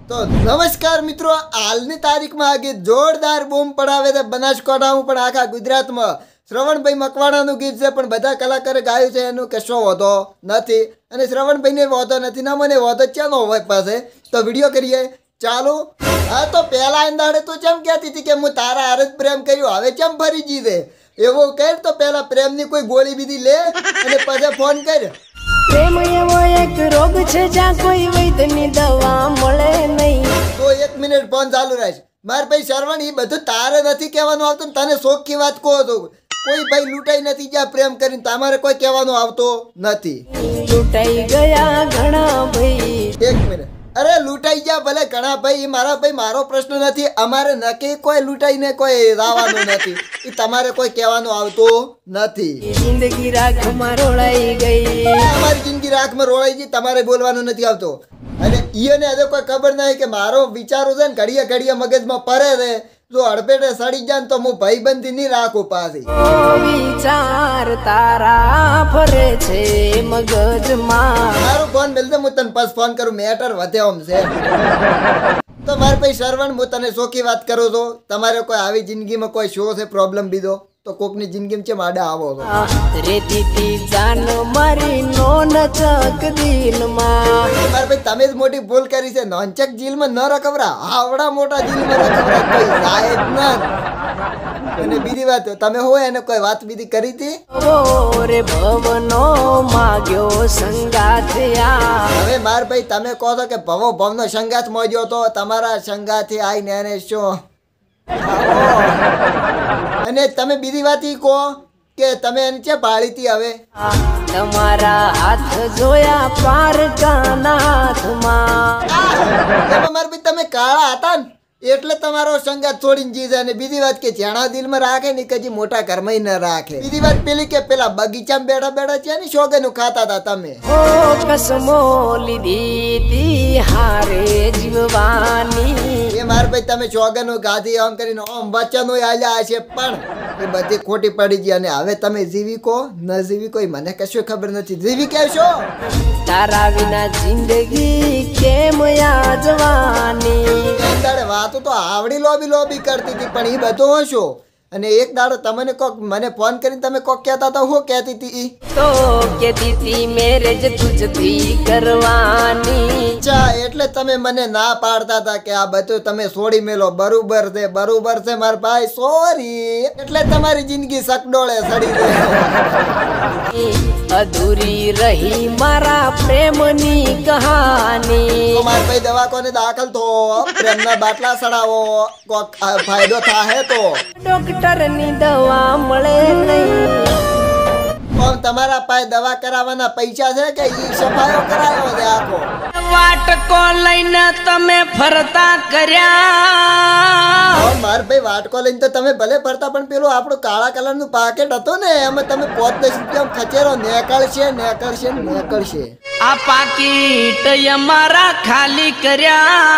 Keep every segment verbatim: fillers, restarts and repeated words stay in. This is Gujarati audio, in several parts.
तो नमस्कार मित्रों, हालनी तारीख में आगे जोरदार बूम पड़ावे छे बनासकांठामां पण आखा गुजरातमां। श्रवणभाई मकवाणानुं गीत छे पण बधा कलाकारे गायुं छे एनुं कशो वांधो नथी अने श्रवणभाईने वांधो नथी ना મને वांधो चानो होय पासे। तो विडियो करीए चालू। हाँ तो पहला अंदाड़े तो चम कहती थी कि हूँ तारा हारे ज प्रेम कर्यो, हवे चम फरी जी छे एवो कर। तो पहला प्रेमनी कोई गोली बीधी ले अने पछी फोन कर। प्रेम एवो एक रोग छे ज्यां कोई वैद्यनी दवा मळे नहीं। तो एक मिनिट फोन चालू राख। मार भाई श्रवण ई बधुं तारे नथी कहेवानुं आवतुं, तने शोखी वात कहो तो कोई भाई लूटाई नथी ज्यां प्रेम करीने तमारे कोई कहेवानुं आवतो नथी। लूटाई गया घणा भाई। एक मिनिट, अरे लूटाई गया भले घणा भाई, मारा भाई मारो प्रश्न नथी। अमारे नक्की कोई लूटाई ने कोई रावानुं नथी, ई तमारे कोई कहेवानुं आवतो नथी। जिंदगी राख में रोळाई गई, अमारी जिंदगी राख में रोळाई गई, तमारे बोलवानुं नथी आवतो। अने ईने हजे कोई खबर नहीं कि मारो विचारो छे ने घड़िया घड़िया मगज में परे छे। जो हड़पेटे सड़ी जान तो मु भाईबंधी नहीं राखू पासी। विचार तारा फरे छे मगज में। मारो फोन मिल दे, मु तने पास फोन करूं, मैटर वधे ओम छे। तो मार भाई श्रवण, मु तने सोखी बात करो तो तमारे कोई आवी जिंदगी में कोई शो से प्रॉब्लम बीधो तो कोकनी जिंदगी में चम आडा आवो तो रेती थी जान मारी नो नचक दिल में। मार भाई तमे ज मोटी भूल करी छे। नोंचक जेल में न रखवरा, आवड़ा मोटा जेल में रखवरा कोई जायज न। અને બીજી વાત, તમે હોય એને કોઈ વાત બીજી કરી હતી? ઓરે ભવનો માગ્યો સંગાથિયા। હવે માર ભાઈ તમે કહો છો કે ભવો ભવનો સંગાથ મોજ્યો તો તમારા સંગાથી આઈને એને શું? અને તમે બીજી વાત ઈ કહો કે તમે એને છે ભાળીતી હવે? તમારા હાથ જોયા પારકાના હાથમાં। એમાં માર ભાઈ તમે કાળા હતા ને એટલે તમારો સંગાત છોડીને જી જાય। અને બીજી વાત કે જેણા દિલમાં રાખે ને કજી મોટા ઘરમાં ન રાખે। બીજી વાત પેલી કે પેલા બગીચામાં બેઠા બેઠા છે ને શોગનું ખાતા હતા તમે। ઓ કસમો લીધી તી હારે જીવવાની। એ માર ભાઈ તમે શોગનું ગાધી આમ કરીને આમ વચનો આલ્યા હશે પણ એ બધી ખોટી પડી ગઈ। અને હવે તમે જીવી કો ન જીવી કોઈ મને કશું ખબર નથી। જીવી કહેશો? તારા વિના જિંદગી કેમ યાજવાની। અંદાડે વાતો તો આવડી લોબી લોબી કરતી હતી પણ એ બધું હશો। અને એક દાડો તમને કોક મને ફોન કરીને તમે કોક કહેતા હતા, હું કહેતી હતી ઈ? તો કહેતી હતી મેરેજ તુજથી કરવાની। અચ્છા, એટલે તમે મને ના પાડતા હતા કે આ બધું તમે છોડી મેલો। બરોબર છે, બરોબર છે માર ભાઈ, સોરી। એટલે તમારી જિંદગી સકડોળે સડી ગઈ। અધૂરી રહી મારા પ્રેમની કહાની। તો માર ભાઈ દવાખાને દાખલ થો, પ્રેમના બાટલા સડાવો, કોક ફાયદો થાહે તો। ડોક્ટરની દવા મળે નહીં। પણ તમારા પાસે દવા કરાવવાના પૈસા છે કે ઈ સફાયો કરાયો છે આખો? વાટકો લઈને તમે ફરતા કર્યા। માર ભાઈ વાટકો લઈને તો તમે ભલે ફરતા પણ પેલું આપણું કાળા કલરનું પાકેટ હતું ને એમાં તમે પોત દસ રૂપિયા ખચેરો નેકળશે નેકળશે નેકળશે। આ પાકીટ અમારા ખાલી કર્યા।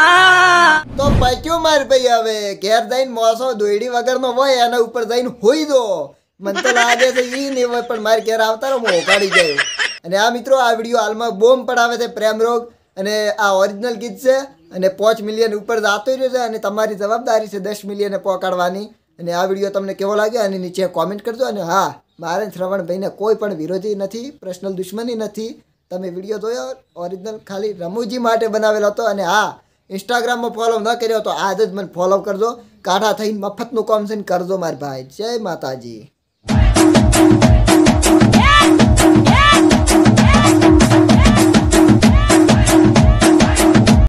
તો પચ્યું માર ભાઈ, હવે ઘેર જઈને મોસો દોયડી વગરનો હોય એના ઉપર જઈને હોઈ દો। મને તો લાગે છે ઈ નહીં હોય પણ મારે ઘેર આવતા રહો, હું ઓગાડી ગયો। અને આ મિત્રો આ વિડીયો હાલમાં બોમ્બ પડાવે છે પ્રેમ રોગ અને આ ઓરિજિનલ ગીત છે અને પાંચ મિલિયન ઉપર જતો રહ્યો છે અને તમારી જવાબદારી છે દસ મિલિયને પહોંચાડવાની। અને આ વિડીયો તમને કેવો લાગ્યો અને નીચે કોમેન્ટ કરજો। અને હા, મારે શ્રવણભાઈને કોઈ પણ વિરોધી નથી, પર્સનલ દુશ્મની નથી। તમે વિડીયો જોયો ઓરિજિનલ ખાલી રમૂજી માટે બનાવેલો હતો। અને હા, ઇન્સ્ટાગ્રામમાં ફોલો ન કર્યો તો આજ જ મને ફોલો કરજો। કાઢા થઈને મફતનું કામ છે કરજો મારા ભાઈ। જય માતાજી।